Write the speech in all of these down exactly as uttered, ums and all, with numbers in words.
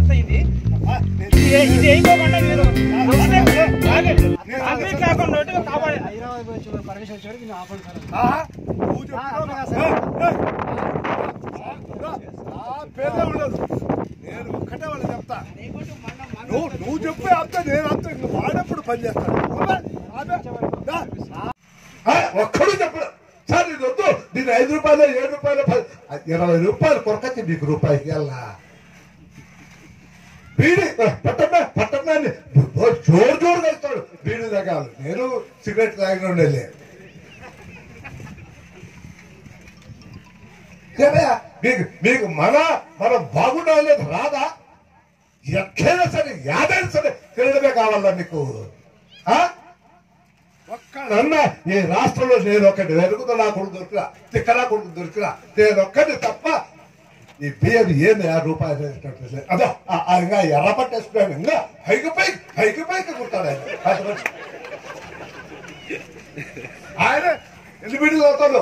వ్యవస్థ ఇది ఇది అయిపోకుండా మీరు కాకుండా కాపాడే పర్మిషన్ వచ్చేవారికి నేను ఆపండి పేద ఉండదు. నేను ఒక్కటే వాళ్ళు చెప్తా, నువ్వు నువ్వు చెప్పే అంతా నేను అంతా వాడప్పుడు పని చేస్తాను. ఒక్కడు చెప్పడు సార్ ఇది వద్దు, దీని ఐదు రూపాయలు ఏడు రూపాయలు ఇరవై రూపాయలు కొరకచ్చి నీకు రూపాయికి వెళ్ళా బీడి పట్టమే పట్టమే జోరు జోరుగా ఇస్తాడు బీడి తాగాలి. నేను సిగరెట్ తాగిన ఉండేలే. మీకు మీకు మన మనం బాగుండాలేదు రాదా? ఎక్కడైనా సరే యాదైనా సరే తినడమే కావాలా మీకు? ఒక్కడన్నా ఈ రాష్ట్రంలో నేను ఒకటి వెలుగుతున్నా కొడుకు దొరికినా తిక్కనా కొడుకు దొరికినా నేను ఒక్కటి తప్ప ఈ బియ్యం ఏంది ఆ రూపాయలు అదో ఇంకా ఎర్ర పట్టేసుకున్నాను. ఇంకా పైకి పైకి పైకి పైకి కుడతాడు ఆయన. ఆయన ఎన్ని బిడ్డలు అవుతాడు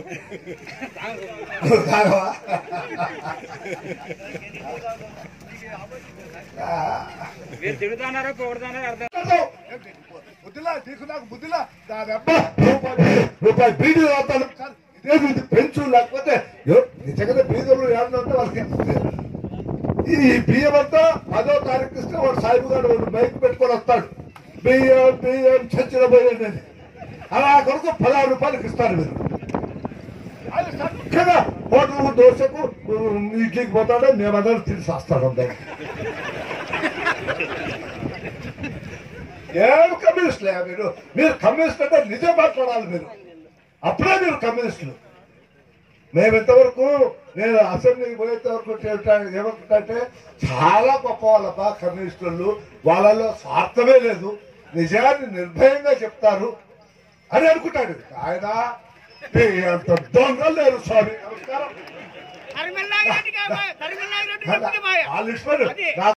బుద్ధిలా నీకు నాకు బుద్ధిలా దాని అబ్బా రూపాయి బీడీ అవుతాడు. ఇదే పెంచు లేకపోతే నిజంగా బీదలు ఏమంటే వాళ్ళకి ఈ బియ్యం అంతా పదో తారీఖు ఇస్తే వాడు సాయిబు గారు వాడు బైక్ పెట్టుకొని వస్తాడు. బియ్యం బియ్యం చచ్చిన పోయండి అలా కొరకు పదహారు రూపాయలకి ఇస్తారు మీరు. అది చక్కగా హోటల్ దోశకు ఇడ్లీకి పోతాడో మేమందరం తిరిగి వస్తాడు. ఏం కమ్యూనిస్టులే మీరు? మీరు కమ్యూనిస్ట్ అంటే నిజం మాట్లాడాలి మీరు, అప్పుడే మీరు కమ్యూనిస్టులు. మేము ఇంతవరకు నేను అసెంబ్లీకి పోయేంత వరకు ఏమంటే చాలా గొప్ప వాళ్ళ కమ్యూనిస్టులు, వాళ్ళలో స్వార్థమే లేదు, నిజాన్ని నిర్భయంగా చెప్తారు అని అనుకుంటాడు ఆయన. అంత దొంగలు లేరు స్వామి. నమస్కారం.